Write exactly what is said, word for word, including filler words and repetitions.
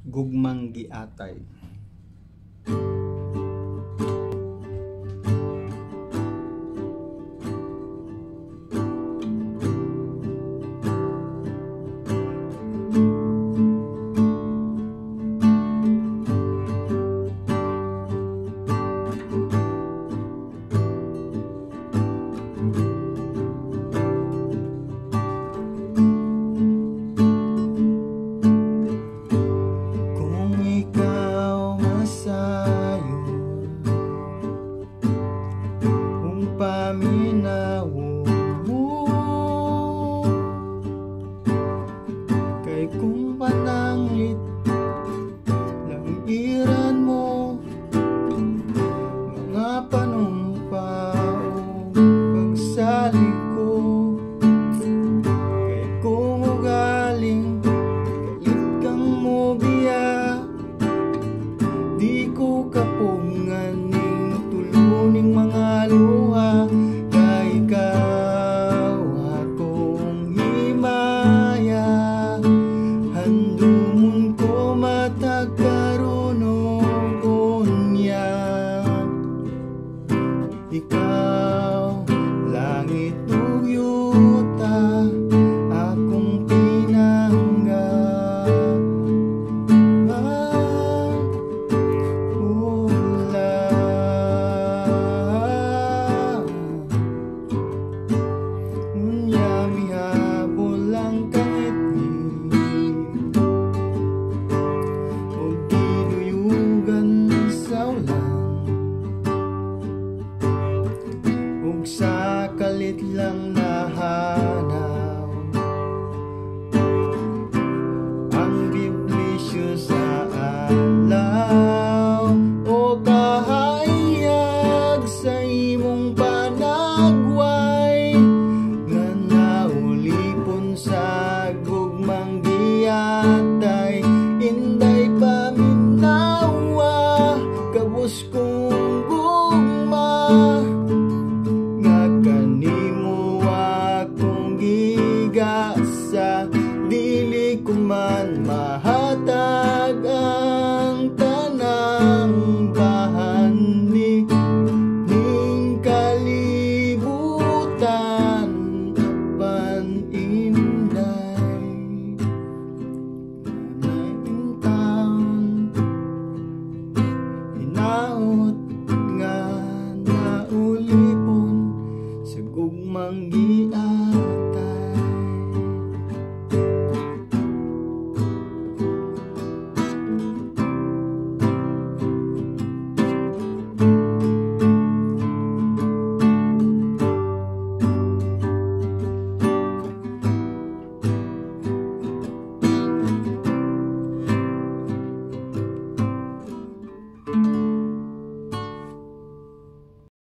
Gugmang giatay. Paminaw mo kay kung pananglit lang iran mo mga panumpao pagsalik ko kay kung ugaling galit kang mobiya di ko kapungan ning tuluning mga luha. Ikaw, langit ug yuta, akong pinanggap. Ah, ulan, unya mihabol lang kangit-ngit, ug giduyugan sa ulan. Sa kalit lang nahanaw ang biblisyo sa alaw o kahayag sa imong panagway nga naulipon sa gugmang giatay. Inday paminawa kabus kong gugma sa dili ko man mahal.